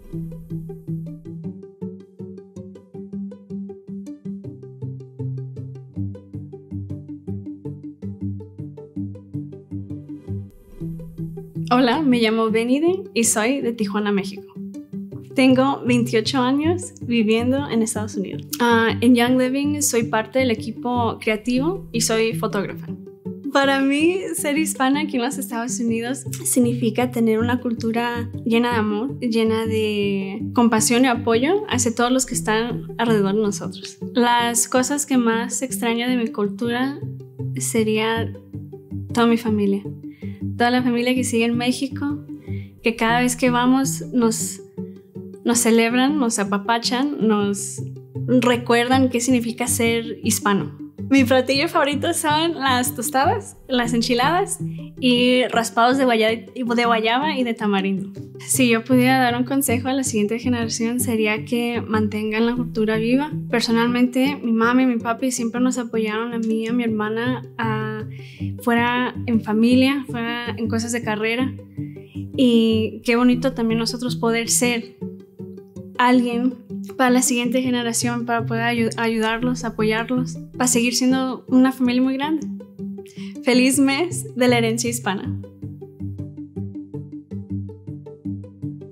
Hola, me llamo Benide y soy de Tijuana, México. Tengo 28 años viviendo en Estados Unidos. En Young Living soy parte del equipo creativo y soy fotógrafa. Para mí, ser hispana aquí en los Estados Unidos significa tener una cultura llena de amor, llena de compasión y apoyo hacia todos los que están alrededor de nosotros. Las cosas que más extraño de mi cultura sería toda mi familia. Toda la familia que sigue en México, que cada vez que vamos nos celebran, nos apapachan, nos recuerdan qué significa ser hispano. Mi platillo favorito son las tostadas, las enchiladas y raspados de guayaba y de tamarindo. Si yo pudiera dar un consejo a la siguiente generación sería que mantengan la cultura viva. Personalmente, mi mamá y mi papi siempre nos apoyaron a mí y a mi hermana fuera en familia, fuera en cosas de carrera. Y qué bonito también nosotros poder ser alguien para la siguiente generación, para poder ayudarlos, apoyarlos, para seguir siendo una familia muy grande. Feliz mes de la herencia hispana.